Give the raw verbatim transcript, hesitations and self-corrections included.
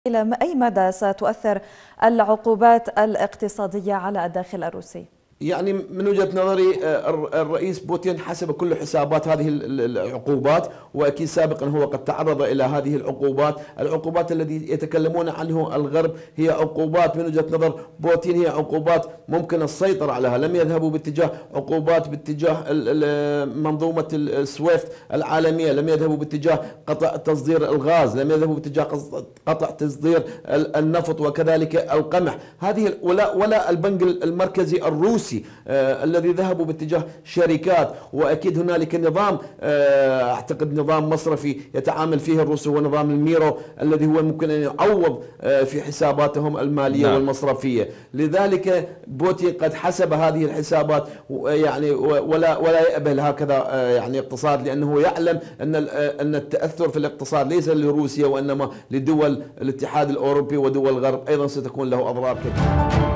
إلى أي مدى ستؤثر العقوبات الاقتصادية على الداخل الروسي؟ يعني من وجهة نظري الرئيس بوتين حسب كل حسابات هذه العقوبات، وأكيد سابقا هو قد تعرض إلى هذه العقوبات. العقوبات التي يتكلمون عنه الغرب هي عقوبات من وجهة نظر بوتين هي عقوبات ممكن السيطرة عليها. لم يذهبوا باتجاه عقوبات باتجاه منظومة السويفت العالمية، لم يذهبوا باتجاه قطع تصدير الغاز، لم يذهبوا باتجاه قطع تصدير النفط وكذلك القمح. هذه ولا ولا البنك المركزي الروسي آه الذي ذهبوا باتجاه شركات. واكيد هنالك نظام آه اعتقد نظام مصرفي يتعامل فيه الروس، هو نظام الميرو الذي هو ممكن ان يعوض آه في حساباتهم الماليه نعم. والمصرفيه. لذلك بوتين قد حسب هذه الحسابات يعني ولا ولا يقبل هكذا آه يعني اقتصاد، لانه يعلم ان ان التاثر في الاقتصاد ليس لروسيا وانما لدول الاتحاد الاوروبي ودول الغرب، ايضا ستكون له اضرار كبيره.